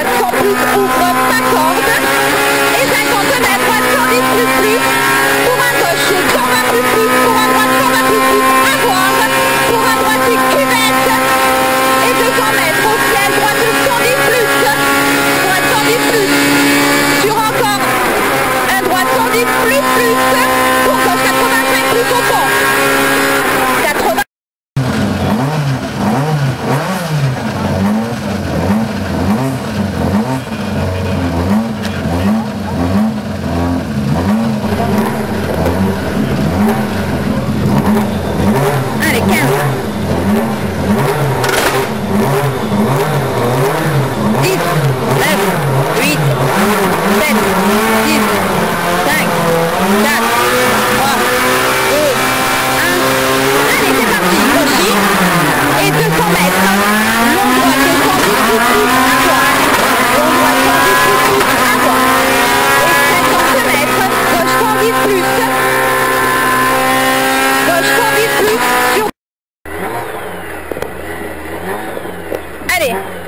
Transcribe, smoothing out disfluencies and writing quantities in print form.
100 plus ouvre 50 et 50 mètres, 110 plus, pour un gauche 120 plus, pour un droite 120 plus, à voir, pour un droite cuvette et 200 mètres au ciel, droite 110 plus, droite 110 plus, sur encore un droite 110 plus, pour gauche 85 plus au fond, 80. Allez, 15. 10, 9, 8, 7, 6, 5, 4, 3, 2, 1. Allez, c'est parti. Gauche et 200 mètres. Long droit 210 plus, à droite. Long droit 110 plus, à droite. Et 50 mètres. Gauche 110 plus. Gauche 110 plus sur... Allez.